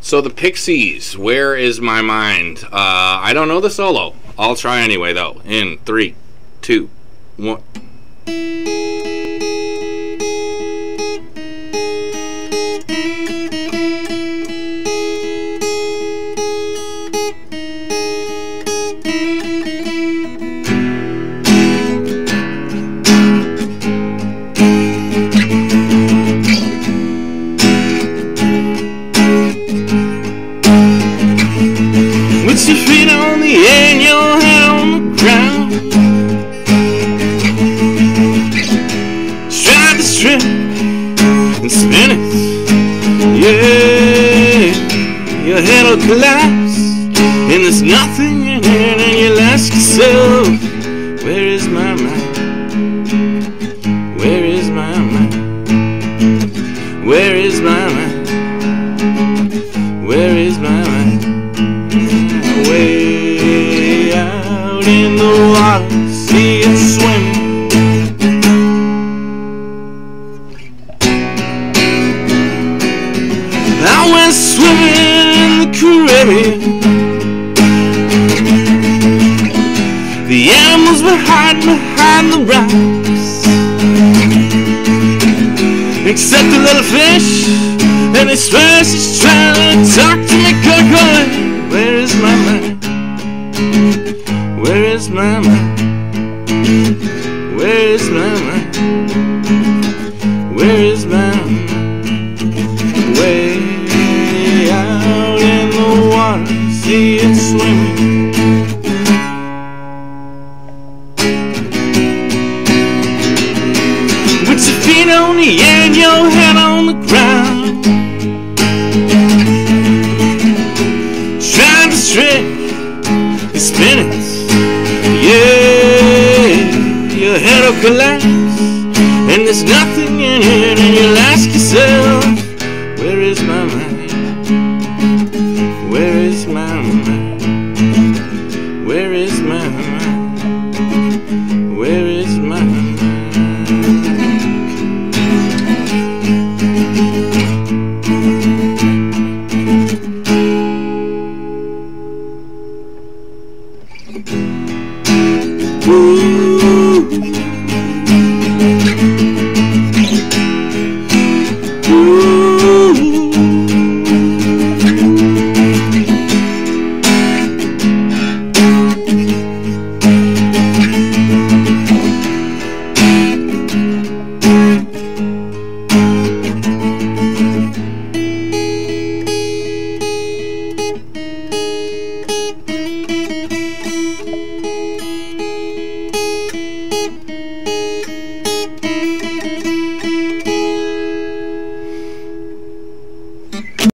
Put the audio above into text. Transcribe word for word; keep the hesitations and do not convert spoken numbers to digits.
So the Pixies, Where Is My Mind? Uh, I don't know the solo. I'll try anyway, though. In three, two, one. With your feet on the air and your head on the ground, stride the strip and spin it. Yeah, your head will collapse and there's nothing in it, and you'll ask yourself, where is my mind? Where is my mind? Where is my mind? Where is my mind? Way out in the water, see it swimming. I went swimming in the Caribbean. The animals were hiding behind the rocks, except the little fish, and they swear she's trying to talk to me, going, where is my mind? Where is my mind? Where is my mind? Where is my mind? Way out in the water, see it swimming. With your feet on the air and your head on the ground, trying to stretch and spin it. Yeah, your head will collapse and there's nothing in it, and you'll ask yourself, where is my mind?